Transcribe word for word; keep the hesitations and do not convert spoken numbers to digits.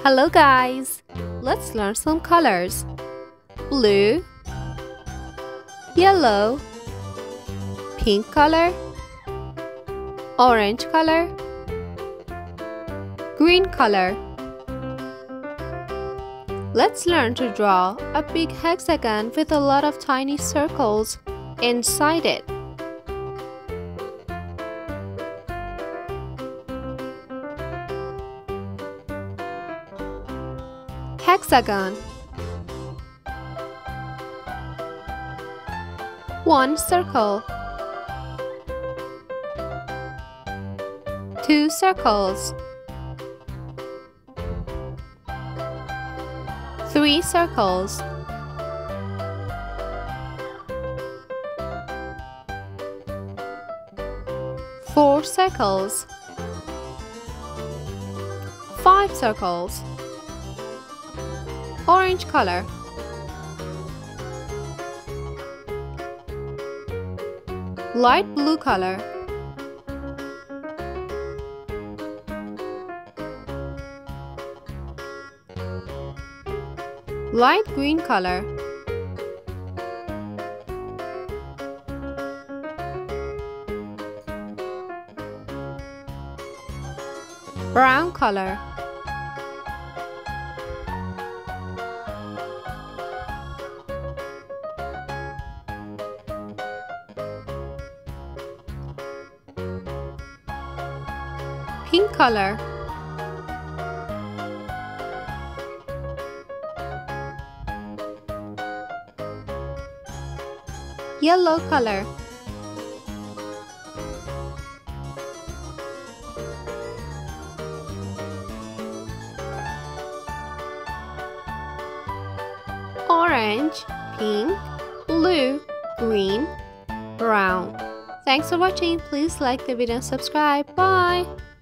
Hello guys! Let's learn some colors. Blue, yellow, pink color, orange color, green color. Let's learn to draw a big hexagon with a lot of tiny circles inside it. Hexagon. One circle. Two circles. Three circles. Four circles. Five circles. Orange color. Light blue color. Light green color. Brown color. Pink color. Yellow color. Orange, pink, blue, green, brown. Thanks for watching. Please like the video and subscribe. Bye.